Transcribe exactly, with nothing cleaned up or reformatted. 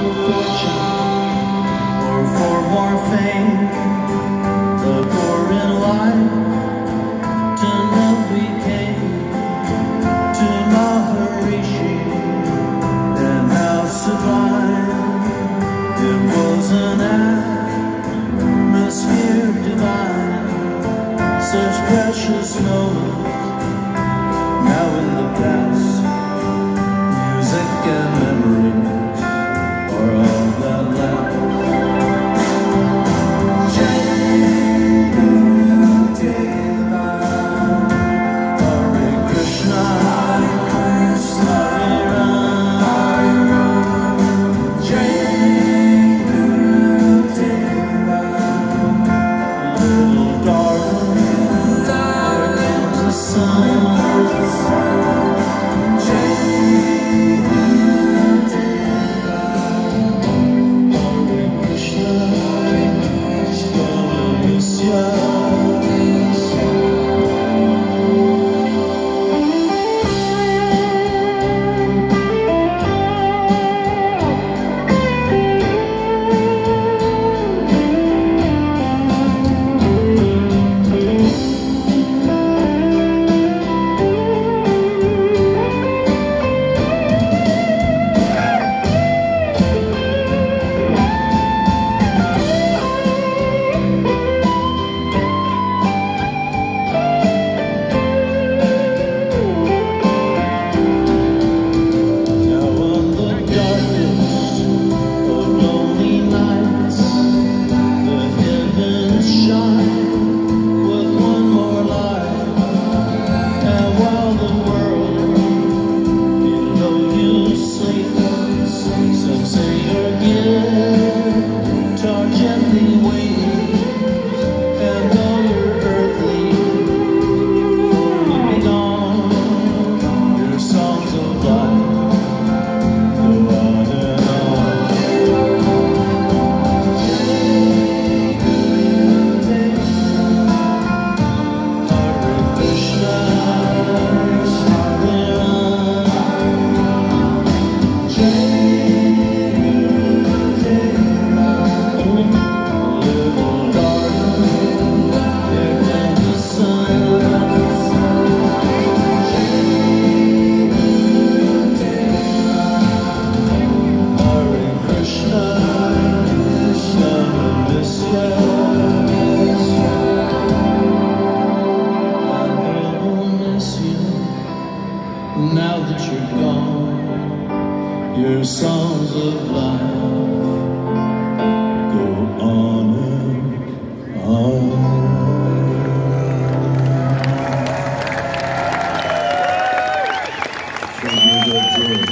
more fortune or for more fame. The poor in life to know we came to Maharishi, and how sublime it was, an atmosphere divine. Such precious moments now in the past. Music and memories are all that lasts. Hare Krishna, Hare Krishna, Hare Ram, Jai Guru Deva. Little darling, there comes the sun. Now that you're gone, your songs of life go on and on. Thank you, Doctor